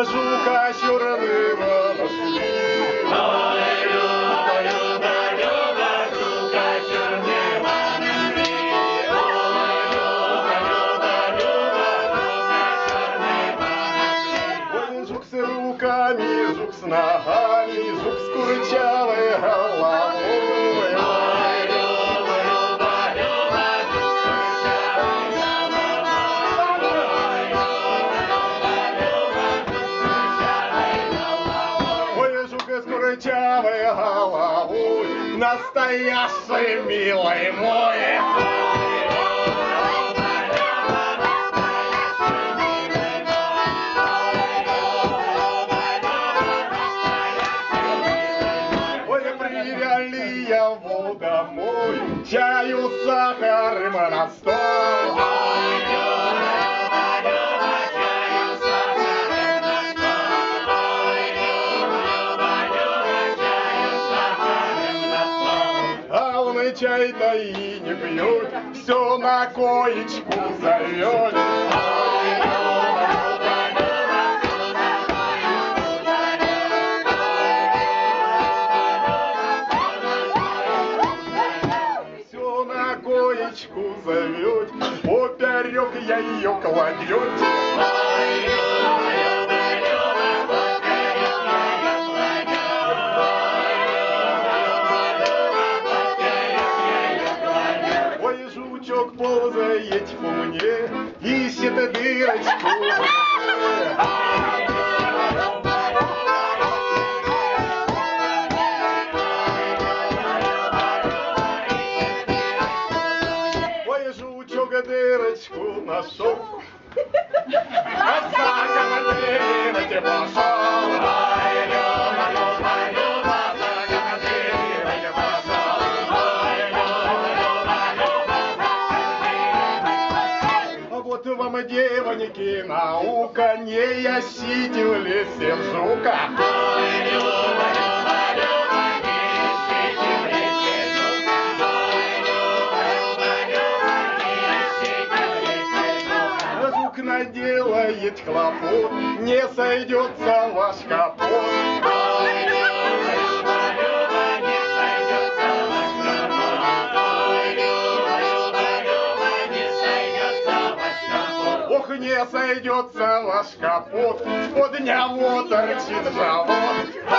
жука черного нашли. Ой, Люба, Люба, Люба, жука черного нашли. Ой, Люба, Люба, Люба, жука черного нашли. Ой, жук с руками, жук с ногами, жук с курчавой головой. Ой, Люба, Люба, Люба, жук с курчавой головой. Ой, Люба, Люба, Люба, жук с курчавой головой. Ой, жук с курчавой головой, настоящий милый мой. Привели его домой, чаю, сахаром на стол. Ой, Люба, Люба, чаю, сахаром на стол. Ой, Люба, Люба, чаю, сахаром на стол. А он и чай-то и не пьет, все на коечку зовет. Ой, Люба, Люба, Люба, все на коечку зовет. Все на коечку зовет, поперек я ее кладет. Ой, Люба, Люба, Люба, поперек я ее кладет. Ой, Люба, Люба, поперек я ее кладет. Ой, жучок ползает по мне, ищет дырочку. Ой, жучок дырочку нашел, а сахар на дырочке пошел. Ой, Люба, Люба, Люба, сахар на дырочке пошел. Ой, Люба, Люба, Люба, сахар на дырочке пошел. А вот вам, девоньки, наука, не ищите в лесе жука. Ой, Люба, Люба, Люба, не ищите в лесе жука. Ой, Люба, Люба, Люба, не ищите в лесе жука. Жук наделает хлопот, не сойдется ваш капот. Ой, Люба, Люба, Люба, не сойдется ваш капот. Ой, Люба, Люба, Люба, не сойдется ваш капот. Ох, не сойдется ваш капот, с-под него торчит живот.